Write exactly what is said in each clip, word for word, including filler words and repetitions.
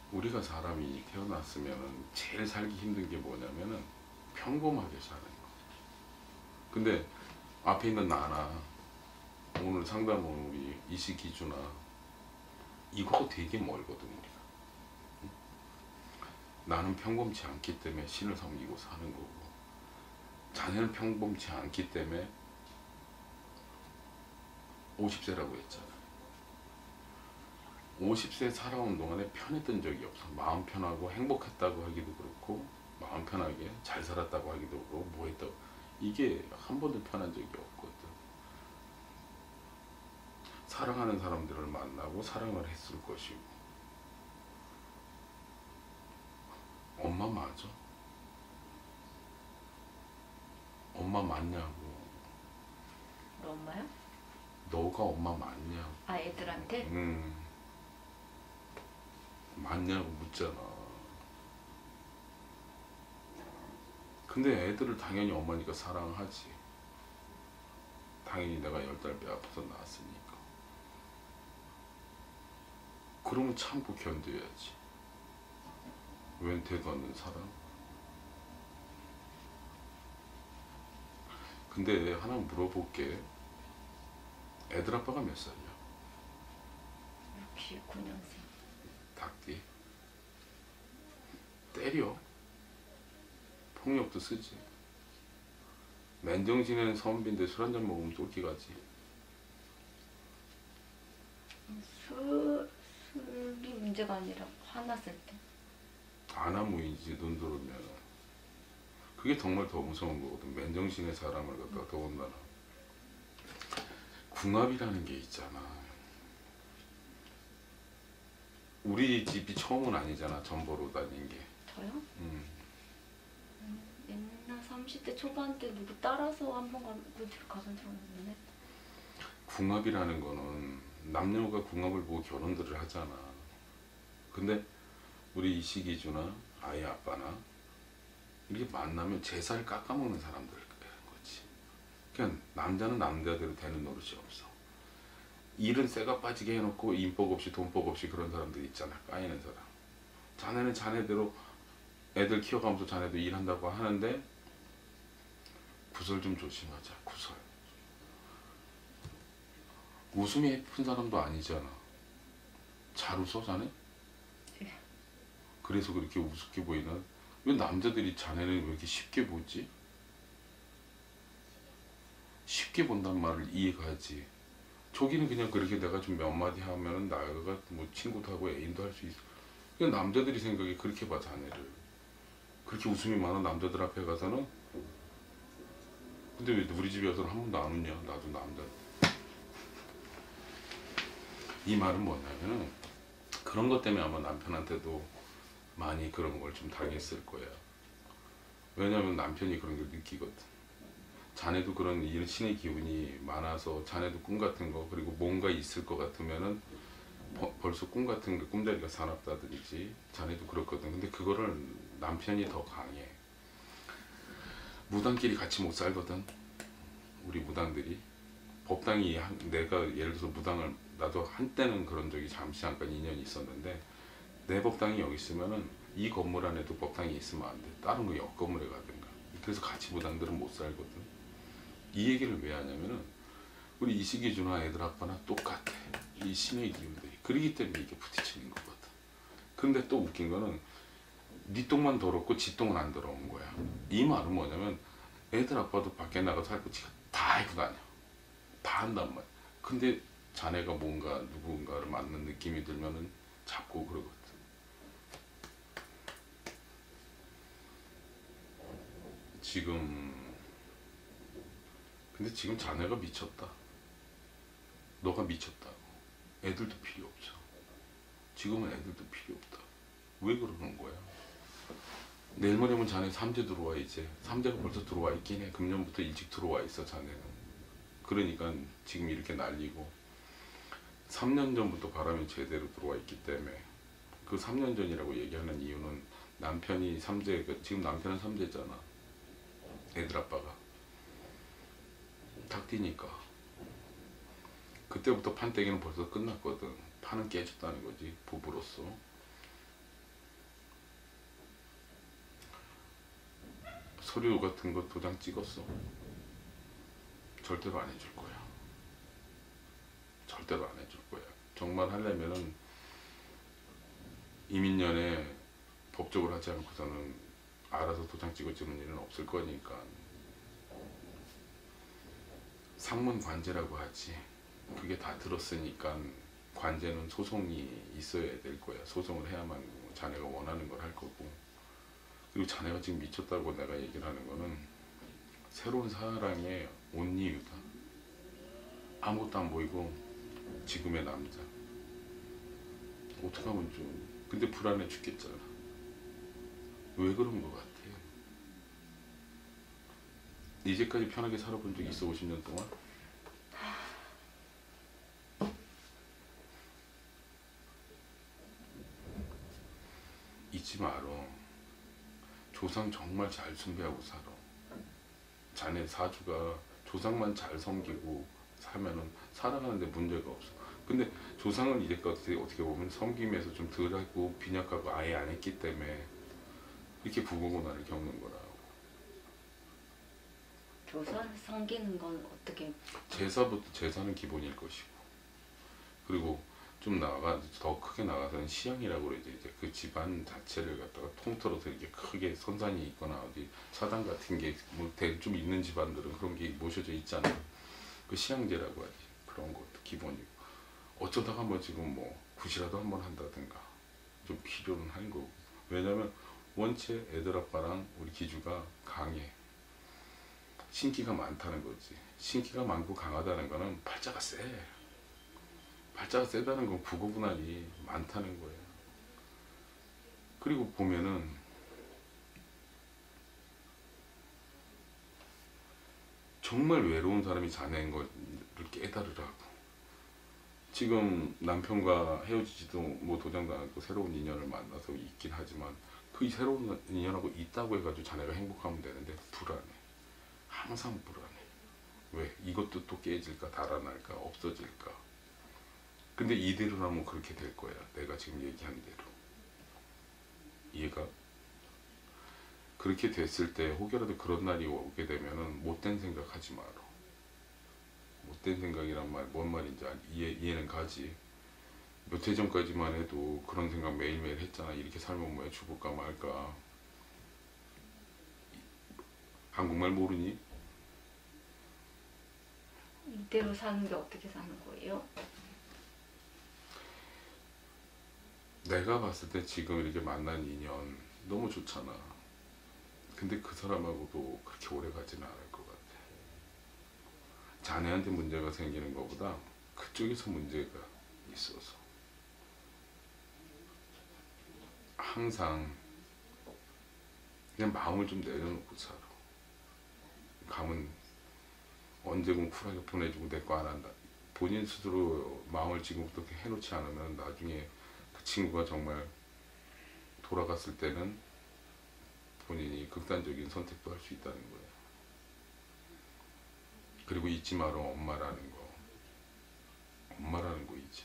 우리가 사람이 태어났으면 제일 살기 힘든 게 뭐냐면은 평범하게 사는 거. 근데 앞에 있는 나나 오늘 상담 온 우리 이시기준아 이것도 되게 멀거든 우리가. 나는 평범치 않기 때문에 신을 섬기고 사는 거고, 자네는 평범치 않기 때문에 오십 세라고 했잖아. 오십 세 살아온 동안에 편했던 적이 없어. 마음 편하고 행복했다고 하기도 그렇고, 마음 편하게 잘 살았다고 하기도 그렇고, 뭐 했다고, 이게 한 번도 편한 적이 없거든. 사랑하는 사람들을 만나고 사랑을 했을 것이고. 엄마 맞아? 엄마 맞냐고. 너 엄마요? 너가 엄마 맞냐고. 아, 애들한테? 음, 맞냐고 묻잖아. 근데 애들을 당연히 엄마니까 사랑하지. 당연히 내가 열 달 배 아파서 낳았으니까. 그러면 참고 견뎌야지. 웬 대도 않는 사랑? 근데 하나 물어볼게. 애들 아빠가 몇 살이야? 육십구 년생. 닭띠? 때려? 폭력도 쓰지. 맨정신에는 선비인데 술 한잔 먹으면 똘끼 가지. 술, 술이 문제가 아니라 화났을 때. 아나무인지 눈 들으면. 그게 정말 더 무서운 거거든. 맨정신의 사람을 갖다가 더군다나. 궁합이라는 게 있잖아. 우리 집이 처음은 아니잖아. 전보로 다닌 게. 저요? 음. 옛날 삼십 대 초반 때 누구 따라서 한 번 가본 적 있는데. 궁합이라는 거는 남녀가 궁합을 보고 결혼들을 하잖아. 근데 우리 이시기주나 아이 아빠나 이렇게 만나면 제살 깎아먹는 사람들인 거지. 그냥 남자는 남자대로 되는 노릇이 없어. 일은 쇠가 빠지게 해놓고 인복 없이 돈복 없이 그런 사람들 있잖아. 까이는 사람. 자네는 자네대로 애들 키워가면서 자네도 일한다고 하는데 구설 좀 조심하자. 구설. 웃음이 예쁜 사람도 아니잖아. 잘 웃어 자네? 예. 그래서 그렇게 우습게 보이나? 왜 남자들이 자네는 왜 이렇게 쉽게 보지? 쉽게 본단 말을 이해가 하지. 저기는 그냥 그렇게 내가 좀 몇 마디 하면은 나가 뭐 친구도 하고 애인도 할 수 있어. 그냥 남자들이 생각이 그렇게 봐 자네를. 그렇게 웃음이 많은 남자들 앞에 가서는. 근데 왜 우리 집에 와서는 한 번도 안 웃냐? 나도 남자. 이 말은 뭐냐면은 그런 것 때문에 아마 남편한테도 많이 그런 걸 좀 당했을 거야. 왜냐면 남편이 그런 걸 느끼거든. 자네도 그런 이런 신의 기운이 많아서 자네도 꿈 같은 거 그리고 뭔가 있을 것 같으면은 버, 벌써 꿈 같은 거 꿈자리가 사납다든지 자네도 그렇거든. 근데 그거를 남편이 더 강해. 무당끼리 같이 못 살거든. 우리 무당들이 법당이 한, 내가 예를 들어서 무당을 나도 한때는 그런 적이 잠시 잠깐 인연이 있었는데 내 법당이 여기 있으면은 이 건물 안에도 법당이 있으면 안 돼. 다른 거 옆 건물에 가든가. 그래서 같이 무당들은 못 살거든. 이 얘기를 왜 하냐면은 우리 이시기준아 애들 아빠나 똑같아. 이 신의 기운들이. 그러기 때문에 이게 부딪히는 거거든. 근데 또 웃긴 거는 네 똥만 더럽고 지 똥은 안 더러운 거야. 이 말은 뭐냐면 애들 아빠도 밖에 나가서 할 거 지가 다 해고 다녀. 다 한단 말이야. 근데 자네가 뭔가 누군가를 만난 느낌이 들면은 잡고 그러거든. 지금 근데 지금 자네가 미쳤다. 너가 미쳤다고. 애들도 필요 없어. 지금은 애들도 필요 없다. 왜 그러는 거야? 내일 모레면 자네 삼재 들어와 이제. 삼재가 벌써 들어와 있긴 해. 금년부터 일찍 들어와 있어 자네는. 그러니까 지금 이렇게 날리고 삼 년 전부터 바람이 제대로 들어와 있기 때문에 그 삼 년 전이라고 얘기하는 이유는 남편이 삼재, 지금 남편은 삼재잖아. 애들 아빠가 탁 뛰니까 그때부터 판때기는 벌써 끝났거든. 판은 깨졌다는 거지 부부로서. 서류 같은 거 도장 찍었어? 절대로 안 해줄 거야. 절대로 안 해줄 거야. 정말 하려면은 이민년에 법적으로 하지 않고서는 알아서 도장 찍어주는 일은 없을 거니까. 상문 관제라고 하지. 그게 다 들었으니까 관제는 소송이 있어야 될 거야. 소송을 해야만 자네가 원하는 걸 할 거고. 그리고 자네가 지금 미쳤다고 내가 얘기를 하는 거는 새로운 사랑에 온 이유다. 아무것도 안 보이고 지금의 남자. 어떻게 하면 좋으니? 근데 불안해 죽겠잖아. 왜 그런 거 같아? 이제까지 편하게 살아본 적 있어? 오십 년 동안? 잊지 마라. 조상 정말 잘 숭배하고 살아. 자네 사주가 조상만 잘 섬기고 살면은 살아가는데 문제가 없어. 근데 조상을 이제까지 어떻게 보면 섬김에서 좀 덜하고 빈약하고 아예 안 했기 때문에 이렇게 부고고난을 겪는 거라. 조사를 섬기는 건 어떻게? 제사부터 제사는 기본일 것이고, 그리고 좀 나가 더 크게 나가서는 시향이라고 그러죠. 이제 그 집안 자체를 갖다가 통틀어서 이렇게 크게 선산이 있거나 어디 사당 같은 게 뭐 좀 있는 집안들은 그런 게 모셔져 있잖아요. 그 시향제라고 하지. 그런 것도 기본이고, 어쩌다가 뭐 지금 뭐 굿이라도 한번 한다든가 좀 필요는 한 거고. 왜냐면 원체 애들 아빠랑 우리 기주가 강해. 신기가 많다는 거지. 신기가 많고 강하다는 거는 팔자가 세. 팔자가 세다는 건 부고분할이 많다는 거예요. 그리고 보면은 정말 외로운 사람이 자네인 걸 깨달으라고. 지금 남편과 헤어지지도 뭐 도장도 안 하고 새로운 인연을 만나서 있긴 하지만 그 새로운 인연하고 있다고 해가지고 자네가 행복하면 되는데 불안해. 항상 불안해. 왜? 이것도 또 깨질까? 달아날까? 없어질까? 근데 이대로라면 그렇게 될 거야. 내가 지금 얘기한 대로. 이해가? 그렇게 됐을 때 혹여라도 그런 날이 오게 되면은 못된 생각하지 마라. 못된 생각이란 말, 뭔 말인지 이해, 이해는 가지. 몇 해 전까지만 해도 그런 생각 매일매일 했잖아. 이렇게 살면 뭐야? 죽을까 말까. 한국말 모르니? 이대로 사는 게 어떻게 사는 거예요? 내가 봤을 때 지금 이렇게 만난 인연 너무 좋잖아. 근데 그 사람하고도 그렇게 오래 가지는 않을 것 같아. 자네한테 문제가 생기는 것보다 그쪽에서 문제가 있어서. 항상 그냥 마음을 좀 내려놓고 살아. 가면 언제든 쿨하게 보내주고 내 거 안 한다. 본인 스스로 마음을 지금부터 해놓지 않으면 나중에 그 친구가 정말 돌아갔을 때는 본인이 극단적인 선택도 할 수 있다는 거예요. 그리고 잊지 마라. 엄마라는 거. 엄마라는 거 잊지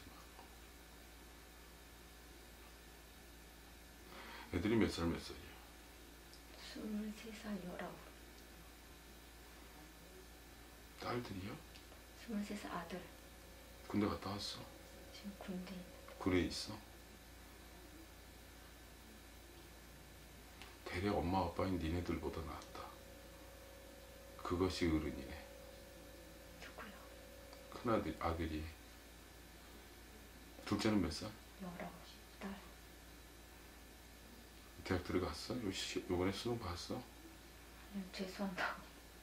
마. 애들이 몇 살 몇 살이야? 스물세 살, 열아홉. 딸들이요? 스물세 살 아들. 군대 갔다 왔어? 지금 군대. 군에 있어? 대략 엄마 아빠인 니네들보다 낫다. 그것이 어른이네. 누구요? 큰아들, 아들이. 둘째는 몇 살? 열아홉. 딸. 대학 들어갔어? 요, 시, 요번에 수능 봤어? 아니요, 죄송합니다.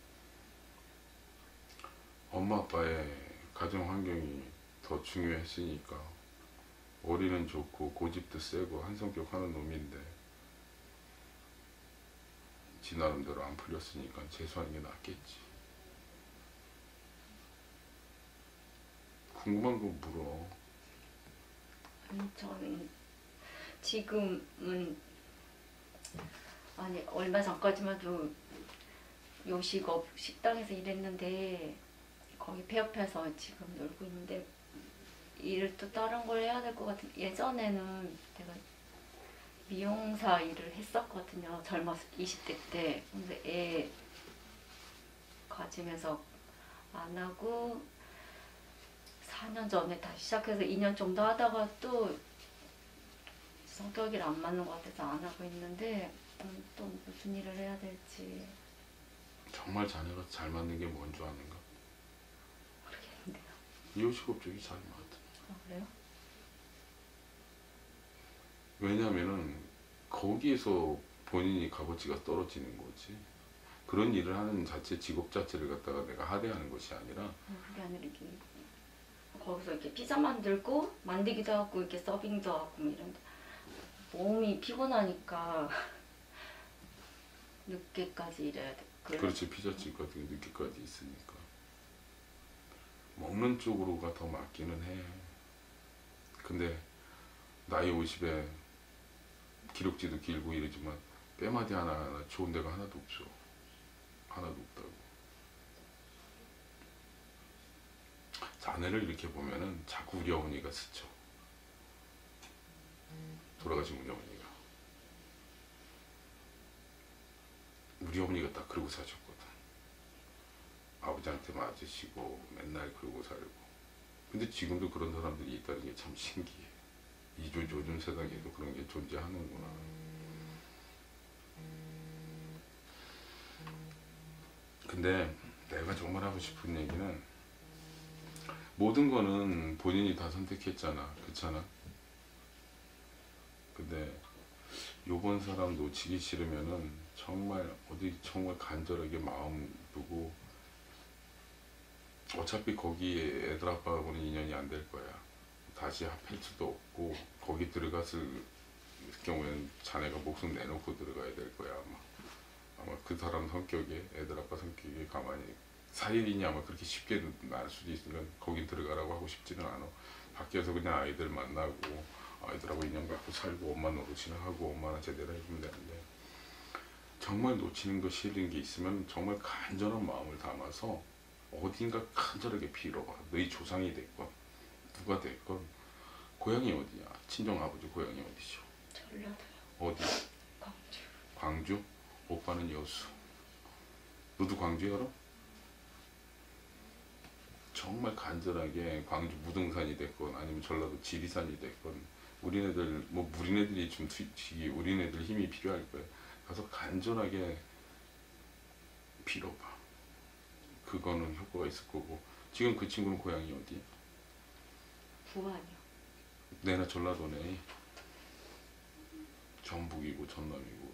엄마 아빠의 가정 환경이 더 중요했으니까. 어리는 좋고 고집도 세고 한성격 하는 놈인데 지 나름대로 안 풀렸으니까 재수하는 게 낫겠지. 궁금한 거 물어. 아니, 저는 지금은 아니 얼마 전까지만도 요식업 식당에서 일했는데 거기 폐업해서 지금 놀고 있는데 일을 또 다른 걸 해야 될 것 같은. 예전에는 내가 미용사 일을 했었거든요. 젊었을 때 이십 대 때. 근데 애 가지면서 안 하고 사 년 전에 다시 시작해서 이 년 정도 하다가 또 성격이 안 맞는 것 같아서 안 하고 있는데 음, 또 무슨 일을 해야 될지 정말 자네가 잘 맞는 게 뭔 줄 아는가? 모르겠는데요. 이호식업 쪽이 잘 맞아. 아, 그래요? 왜냐면은 거기에서 본인이 값어치가 떨어지는 거지. 그런 일을 하는 자체 직업 자체를 갖다가 내가 하대하는 것이 아니라 음, 그게 아니라 이게 거기서 이렇게 피자 만들고 만들기도 하고 이렇게 서빙도 하고 뭐 이런데 몸이 피곤하니까 늦게까지 일해야 돼. 그래. 그렇지 피자집 같은 게 늦게까지 있으니까 먹는 쪽으로가 더 맞기는 해. 근데 나이 오십에 기록지도 길고 이러지만 뼈마디 하나하나 좋은 데가 하나도 없어. 하나도 없다고. 자네를 이렇게 보면은 자꾸 우리 어머니가 스쳐. 돌아가신 우리 어머니가. 우리 어머니가 딱 그러고 사셨거든. 아버지한테 맞으시고 맨날 그러고 살고. 근데 지금도 그런 사람들이 있다는 게 참 신기해. 이 조- 요즘 세상에도 그런 게 존재하는구나. 근데 내가 정말 하고 싶은 얘기는 모든 거는 본인이 다 선택했잖아. 그렇잖아? 근데 요번 사람 놓치기 싫으면은 정말 어디 정말 간절하게 마음 두고 어차피 거기 애들 아빠하고는 인연이 안 될 거야. 다시 합할 수도 없고 거기 들어갔을 경우에는 자네가 목숨 내놓고 들어가야 될 거야 아마. 아마 그 사람 성격에 애들 아빠 성격에 가만히 사일이니 아마 그렇게 쉽게 날 수도 있으니까 거기 들어가라고 하고 싶지는 않아. 밖에서 그냥 아이들 만나고 아이들하고 인연 갖고 살고 엄마 노릇이나 하고 엄마나 제대로 해주면 되는데 정말 놓치는 거 싫은 게 있으면 정말 간절한 마음을 담아서 어딘가 간절하게 빌어봐. 너희 조상이 됐건 누가 됐건 고향이 어디냐? 친정 아버지 고향이 어디죠? 전라도요. 어디? 광주. 광주? 오빠는 여수. 너도 광주에 알아? 정말 간절하게 광주 무등산이 됐건 아니면 전라도 지리산이 됐건 우리네들 뭐 우리네들이 좀 솔직히 우리네들 힘이 필요할 거야. 가서 간절하게 빌어봐. 그거는 효과가 있을 거고. 지금 그 친구는 고향이 어디? 부안이요. 내나 전라도네. 전북이고 전남이고.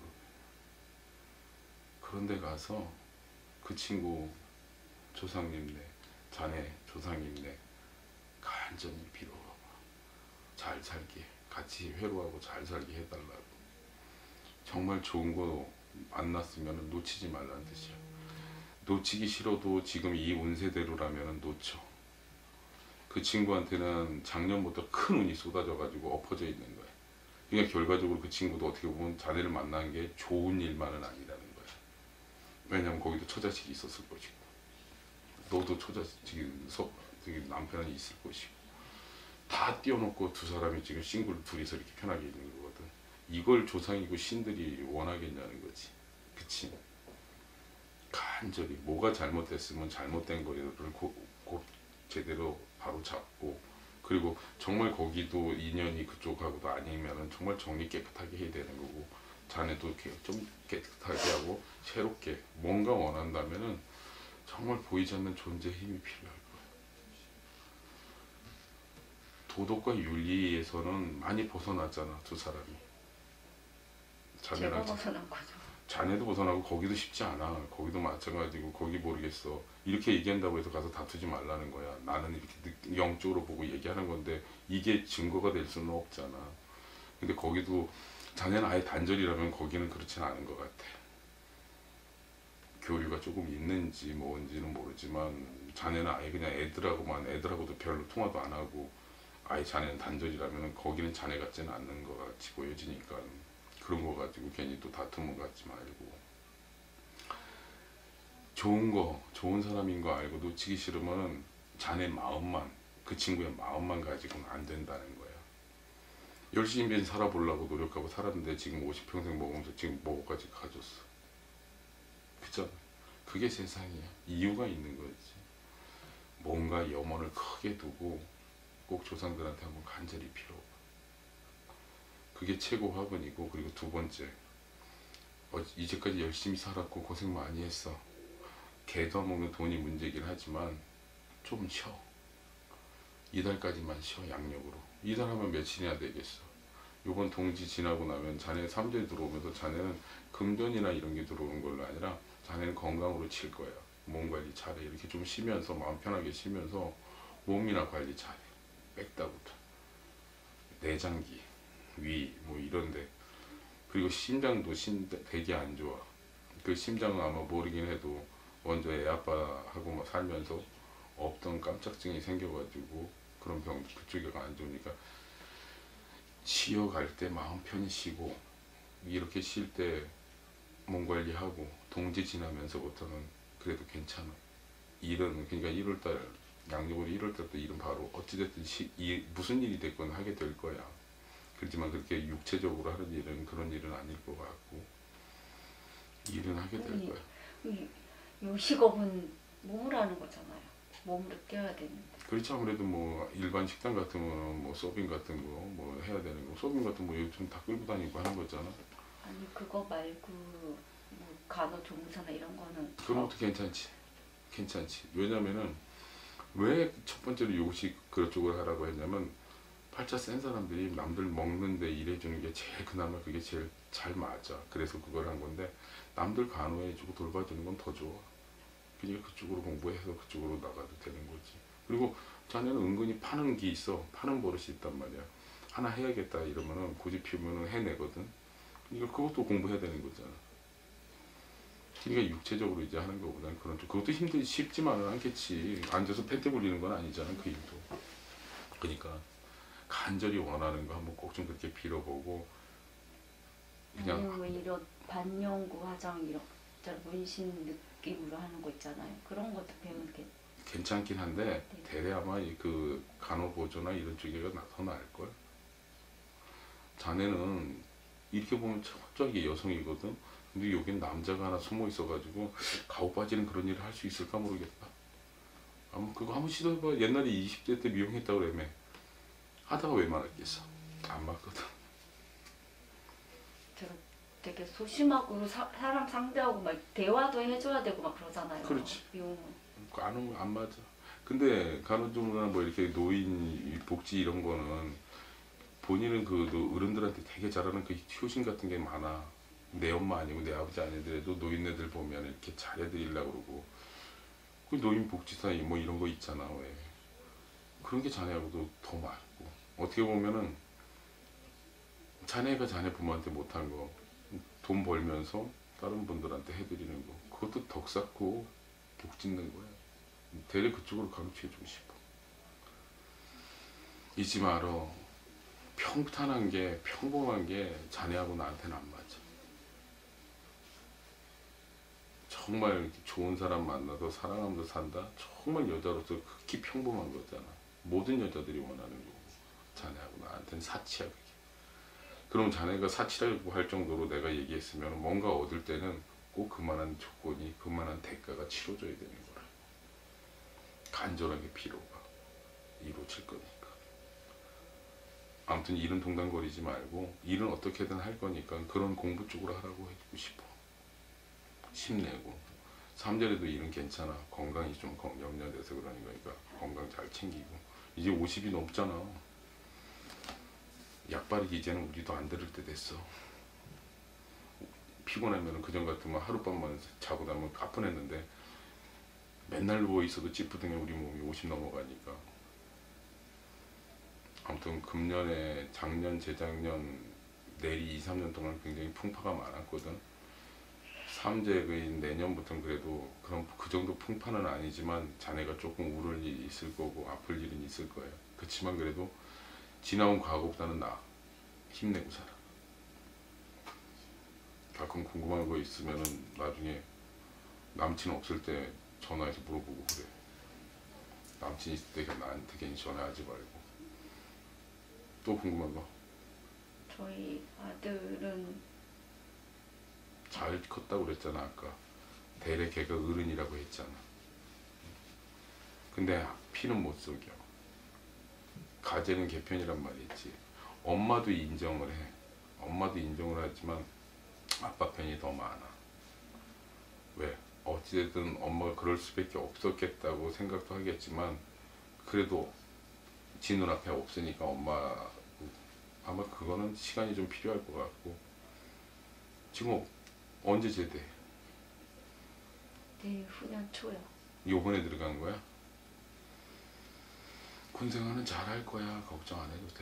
그런데 가서 그 친구 조상님네, 자네 조상님네 간절히 빌어봐봐. 잘 살게, 같이 회로하고 잘 살게 해달라고. 정말 좋은 거 만났으면 놓치지 말라는 뜻이야. 놓치기 싫어도 지금 이 운세대로라면 놓쳐. 그 친구한테는 작년부터 큰 운이 쏟아져가지고 엎어져 있는 거야. 그러니까 결과적으로 그 친구도 어떻게 보면 자네를 만난 게 좋은 일만은 아니라는 거야. 왜냐면 거기도 처자식이 있었을 것이고 너도 처자식이 남편이 있을 것이고 다 띄워놓고 두 사람이 지금 싱글 둘이서 이렇게 편하게 있는 거거든. 이걸 조상이고 신들이 원하겠냐는 거지. 그치? 간절히 뭐가 잘못됐으면 잘못된 거를 곧, 곧 제대로 바로 잡고 그리고 정말 거기도 인연이 그쪽하고도 아니면은 정말 정리 깨끗하게 해야 되는 거고 자네도 이렇게 좀 깨끗하게 하고 새롭게 뭔가 원한다면은 정말 보이지 않는 존재의 힘이 필요할 거야. 도덕과 윤리에서는 많이 벗어났잖아 두 사람이. 제가 자네랑 벗어난 거죠. 자네도 벗어나고 거기도 쉽지 않아. 거기도 마찬가지고 거기 모르겠어. 이렇게 얘기한다고 해서 가서 다투지 말라는 거야. 나는 이렇게 영적으로 보고 얘기하는 건데 이게 증거가 될 수는 없잖아. 근데 거기도 자네는 아예 단절이라면 거기는 그렇진 않은 것 같아. 교류가 조금 있는지 뭔지는 모르지만 자네는 아예 그냥 애들하고만 애들하고도 별로 통화도 안 하고 아예 자네는 단절이라면 거기는 자네 같지는 않는 것 같이 보여지니까 그런 거 가지고 괜히 또 다툼을 갖지 말고 좋은 거 좋은 사람인 거 알고 놓치기 싫으면 자네 마음만 그 친구의 마음만 가지고는 안 된다는 거야. 열심히 살아보려고 노력하고 살았는데 지금 오십 평생 먹으면서 지금 뭐까지 가졌어. 그죠? 그게 세상이야. 이유가 있는 거지. 뭔가 염원을 크게 두고 꼭 조상들한테 한번 간절히 빌어봐. 그게 최고 화분이고, 그리고 두 번째, 어, 이제까지 열심히 살았고 고생 많이 했어. 개도 안 먹는 돈이 문제긴 하지만 좀 쉬어. 이달까지만 쉬어. 양력으로 이달 하면 며칠이나 되겠어. 요번 동지 지나고 나면 자네 삼재 들어오면서 자네는 금전이나 이런 게 들어오는 걸로 아니라 자네는 건강으로 칠 거야. 몸 관리 잘해. 이렇게 좀 쉬면서 마음 편하게 쉬면서 몸이나 관리 잘해. 백다부터 내장기, 위 뭐 이런데, 그리고 심장도 심 되게 안 좋아. 그 심장은 아마 모르긴 해도 먼저 애 아빠하고 막 살면서 없던 깜짝증이 생겨가지고 그런 병 그쪽에가 안 좋으니까 쉬어갈 때 마음 편히 쉬고, 이렇게 쉴 때 몸 관리하고 동지 지나면서부터는 그래도 괜찮아. 일은 그러니까 일월달 양력으로 일월달부터 일은 바로 어찌됐든 시, 일, 무슨 일이 됐건 하게 될 거야. 그렇지만 그렇게 육체적으로 하는 일은 그런 일은 아닐 것 같고 일은 하게 될 아니, 거야. 이, 요 직업은 몸으로 하는 거잖아요. 몸으로 뛰어야 되는데. 그렇지. 아무래도 뭐 일반 식당 같으면 뭐 서빙 같은 거 뭐 해야 되는 거, 서빙 같은 뭐 요즘 다 끌고 다니고 하는 거잖아. 아니 그거 말고 뭐 간호조무사나 이런 거는 그런 것도 괜찮지. 괜찮지. 왜냐면은 왜 첫 번째로 요식 그쪽으로 하라고 했냐면, 팔자 센 사람들이 남들 먹는데 일해주는 게 제일 그나마 그게 제일 잘 맞아. 그래서 그걸 한 건데, 남들 간호해주고 돌봐주는 건 더 좋아. 그러니까 그쪽으로 공부해서 그쪽으로 나가도 되는 거지. 그리고 자네는 은근히 파는 게 있어. 파는 버릇이 있단 말이야. 하나 해야겠다 이러면은 고집 피우면은 해내거든. 그러니까 그것도 공부해야 되는 거잖아. 그러니까 육체적으로 이제 하는 거보다는 그런 쪽, 그것도 힘들 쉽지만은 않겠지. 앉아서 펜트 굴리는 건 아니잖아, 그 일도. 그러니까 간절히 원하는 거 한번 꼭 좀 그렇게 빌어보고, 그냥 아니면 뭐 이런 반영구 화장 이런 저 문신 느낌으로 하는 거 있잖아요. 그런 것도 배우는 게 괜찮긴 한데 네. 대래 아마 이 그 간호보조나 이런 쪽에가 나- 더 나을걸. 자네는 이렇게 보면 갑자기 여성이거든. 근데 여긴 남자가 하나 숨어 있어가지고 가오 빠지는 그런 일을 할 수 있을까 모르겠다. 아마 그거 한번 시도해봐. 옛날에 이십 대 때 미용했다고 그러며 하다가 왜 말았겠어. 안 맞거든. 제가 되게 소심하고 사, 사람 상대하고 막 대화도 해줘야 되고 막 그러잖아요. 그렇지. 미용은. 안, 오면 안 맞아. 근데 간호조무나 뭐 이렇게 노인 복지 이런 거는 본인은 그 노- 어른들한테 되게 잘하는 그 효심 같은 게 많아. 내 엄마 아니고 내 아버지 아니더라도 노인네들 보면 이렇게 잘해드리려고 그러고, 그 노인 복지사 뭐 이런 거 있잖아. 왜 그런 게 자네하고도 더 많고, 어떻게 보면은 자네가 자네 부모한테 못한 거 돈 벌면서 다른 분들한테 해드리는 거, 그것도 덕 쌓고 복 짓는 거야. 대래 그쪽으로 가르쳐주고 싶어. 잊지 말어. 평탄한 게, 평범한 게 자네하고 나한테는 안 맞아. 정말 좋은 사람 만나서 사랑하면서 산다? 정말 여자로서 극히 평범한 거잖아. 모든 여자들이 원하는 거고, 자네하고 나한테는 사치야 그게. 그럼 자네가 사치라고 할 정도로 내가 얘기했으면 뭔가 얻을 때는 꼭 그만한 조건이, 그만한 대가가 치러져야 되는 거라. 간절하게 빌어봐. 이루어질 거니까. 아무튼 일은 동당거리지 말고 일은 어떻게든 할 거니까 그런 공부 쪽으로 하라고 해주고 싶어. 힘내고. 삼재래도 일은 괜찮아. 건강이 좀 염려돼서 그러는 거니까 건강 잘 챙기고. 이제 오십이 넘잖아. 약 바르기 이제는 우리도 안 들을 때 됐어. 피곤하면 그전 같으면 하룻밤만 자고 나면 가뿐했는데 맨날 누워 있어도 찌뿌둥해 우리 몸이 오십 넘어가니까. 아무튼 금년에 작년 재작년 내리 이, 삼 년 동안 굉장히 풍파가 많았거든. 삼재의 내년부터는 그래도 그런 그 정도 풍파는 아니지만 자네가 조금 울을 일이 있을 거고 아플 일은 있을 거야. 그렇지만 그래도 지나온 과거보다는 나아. 힘내고 살아. 가끔 궁금한 거 있으면은 나중에 남친 없을 때 전화해서 물어보고 그래. 남친 있을 때 나한테 괜히 전화하지 말고. 또 궁금한 거? 저희 아들은 잘 컸다고 그랬잖아 아까. 대래 걔가 어른이라고 했잖아. 근데 피는 못 속여. 가재는 개편이란 말이지. 엄마도 인정을 해. 엄마도 인정을 하지만 아빠 편이 더 많아. 왜? 어찌됐든 엄마가 그럴 수밖에 없었겠다고 생각도 하겠지만 그래도 지 눈앞에 없으니까 엄마 아마 그거는 시간이 좀 필요할 것 같고. 지금 언제 제대? 내일 후년 초요. 요번에 들어간 거야? 군생활은 잘할 거야. 걱정 안 해도 돼.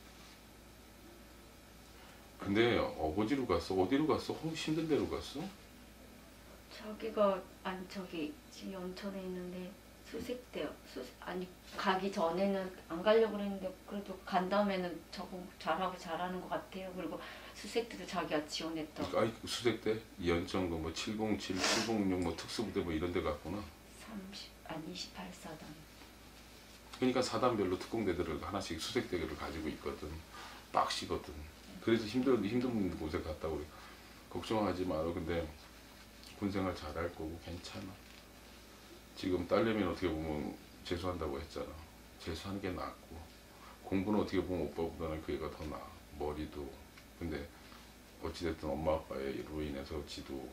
근데 어거지로 갔어? 어디로 갔어? 어, 힘든 데로 갔어? 자기가 아니 저기 지금 연천에 있는데 수색대요. 수색 아니 가기 전에는 안 가려고 그랬는데 그래도 간 다음에는 적응 잘하고 잘하는 것 같아요. 그리고 수색대도 자기가 지원했다고. 아니 수색대? 연천 그뭐 칠공칠, 칠공육 뭐 특수부대 뭐 이런 데 갔구나. 삼십 아니 이십팔 사단. 그러니까 사단별로 특공대들을 하나씩 수색대를 가지고 있거든. 빡시거든. 그래서 힘든 힘든 곳에 갔다고 그래. 걱정하지 마라. 근데 군생활 잘할 거고 괜찮아. 지금 딸내미는 어떻게 보면 재수한다고 했잖아. 재수하는 게 낫고 공부는 어떻게 보면 오빠보다는 그 애가 더 나아. 머리도. 근데 어찌됐든 엄마 아빠로 인해서 지도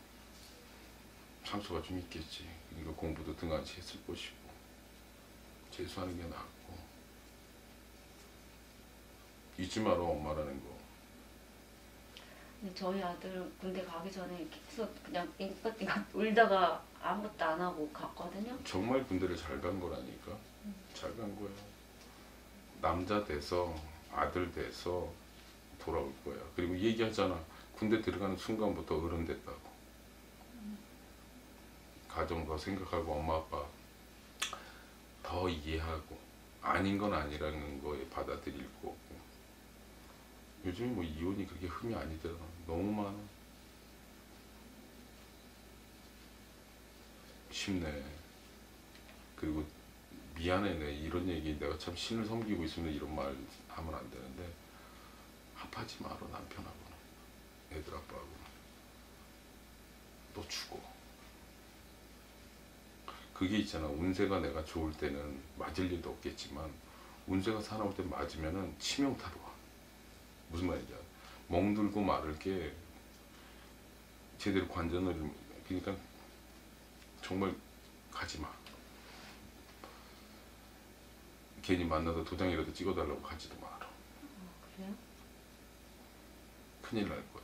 상처가 좀 있겠지. 그러니까 공부도 등한시 했을 것이고 재수하는 게 낫고. 잊지 마라 엄마라는 거. 근데 저희 아들은 군대 가기 전에 계속 그냥 띵까띵까 울다가 아무것도 안 하고 갔거든요. 정말 군대를 잘 간 거라니까. 잘 간 거야. 남자 돼서 아들 돼서 돌아올 거야. 그리고 얘기하잖아. 군대 들어가는 순간부터 어른 됐다고. 가정 더 생각하고 엄마 아빠 더 이해하고 아닌 건 아니라는 거에 받아들일 거고. 요즘에 뭐 이혼이 그렇게 흠이 아니더라. 너무 많아. 쉽네. 그리고 미안해. 내 이런 얘기 내가 참 신을 섬기고 있으면 이런 말 하면 안 되는데 합하지 마라 남편하고는. 애들 아빠하고는. 너 죽어. 그게 있잖아. 운세가 내가 좋을 때는 맞을 일도 없겠지만 운세가 사나울 때 맞으면은 치명타로 와. 무슨 말인지 알아? 멍들고 마를 게 제대로 관전을. 그러니까 정말 가지마. 괜히 만나서 도장이라도 찍어달라고 가지도 마라. 어, 그래요? 큰일 날 거야.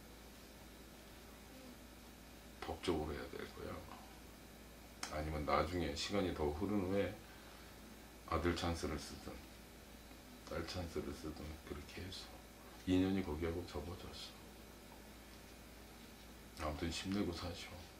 법적으로 해야 될 거야. 아니면 나중에 시간이 더 흐른 후에 아들 찬스를 쓰든 딸 찬스를 쓰든 그렇게 해서 인연이 거기하고 접어졌어. 아무튼 힘내고 사셔.